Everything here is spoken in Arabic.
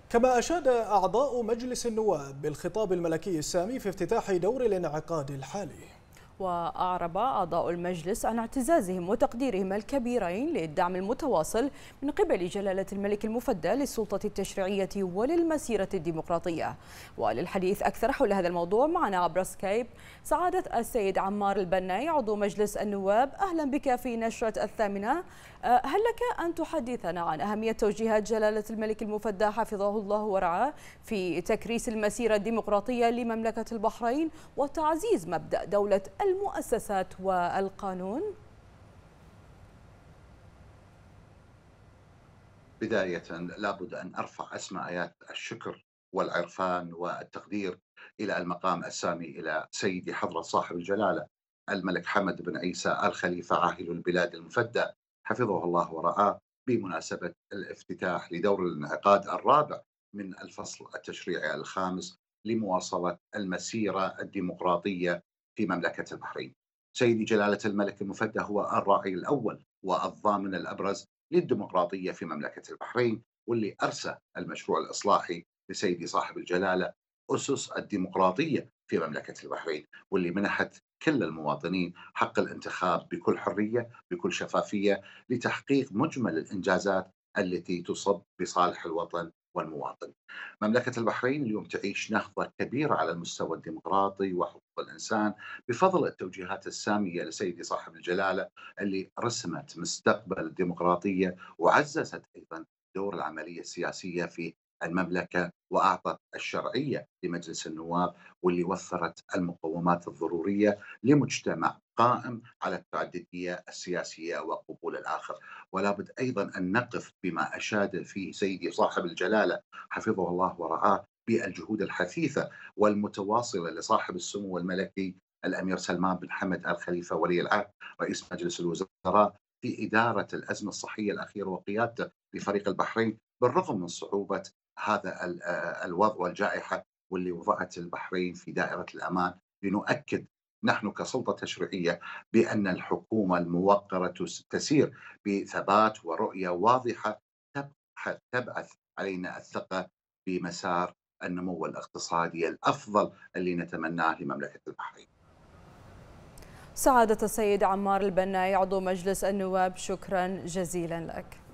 كما أشاد أعضاء مجلس النواب بالخطاب الملكي السامي في افتتاح دور الانعقاد الحالي. وأعرب أعضاء المجلس عن اعتزازهم وتقديرهم الكبيرين للدعم المتواصل من قبل جلالة الملك المفدى للسلطة التشريعية وللمسيرة الديمقراطية. وللحديث أكثر حول هذا الموضوع معنا عبر سكايب سعادة السيد عمار البناي عضو مجلس النواب. أهلا بك في نشرة الثامنة. هل لك أن تحدثنا عن أهمية توجيهات جلالة الملك المفدى حفظه الله ورعاه في تكريس المسيرة الديمقراطية لمملكة البحرين وتعزيز مبدأ دولة المؤسسات والقانون؟ بداية لابد أن أرفع أسمى آيات الشكر والعرفان والتقدير إلى المقام السامي إلى سيدي حضرة صاحب الجلالة الملك حمد بن عيسى آل خليفة عاهل البلاد المفدى حفظه الله ورعاه بمناسبة الافتتاح لدور الانعقاد الرابع من الفصل التشريعي الخامس لمواصلة المسيرة الديمقراطية في مملكة البحرين. سيدي جلالة الملك المفدى هو الراعي الأول والضامن الأبرز للديمقراطية في مملكة البحرين، واللي أرسى المشروع الإصلاحي لسيدي صاحب الجلالة أسس الديمقراطية في مملكة البحرين، واللي منحت كل المواطنين حق الانتخاب بكل حرية بكل شفافية لتحقيق مجمل الإنجازات التي تصب بصالح الوطن والمواطن. مملكة البحرين اليوم تعيش نهضة كبيرة على المستوى الديمقراطي وحقوق الإنسان بفضل التوجيهات السامية لسيدي صاحب الجلالة اللي رسمت مستقبل الديمقراطية وعززت أيضا دور العملية السياسية في المملكة وأعطت الشرعية لمجلس النواب واللي وفرت المقومات الضرورية لمجتمع قائم على التعددية السياسية وقبول الآخر. ولا بد أيضا أن نقف بما أشاد فيه سيدي صاحب الجلالة حفظه الله ورعاه بالجهود الحثيثة والمتواصلة لصاحب السمو الملكي الأمير سلمان بن حمد آل خليفة ولي العهد رئيس مجلس الوزراء في إدارة الأزمة الصحية الأخيرة وقيادته لفريق البحرين بالرغم من صعوبة هذا الوضع والجائحة واللي وضعت البحرين في دائرة الأمان. لنؤكد نحن كسلطة تشريعية بأن الحكومة الموقرة تسير بثبات ورؤية واضحة تبعث علينا الثقة بمسار النمو الاقتصادي الأفضل اللي نتمناه لمملكة البحرين. سعادة السيد عمار البناي عضو مجلس النواب، شكرا جزيلا لك.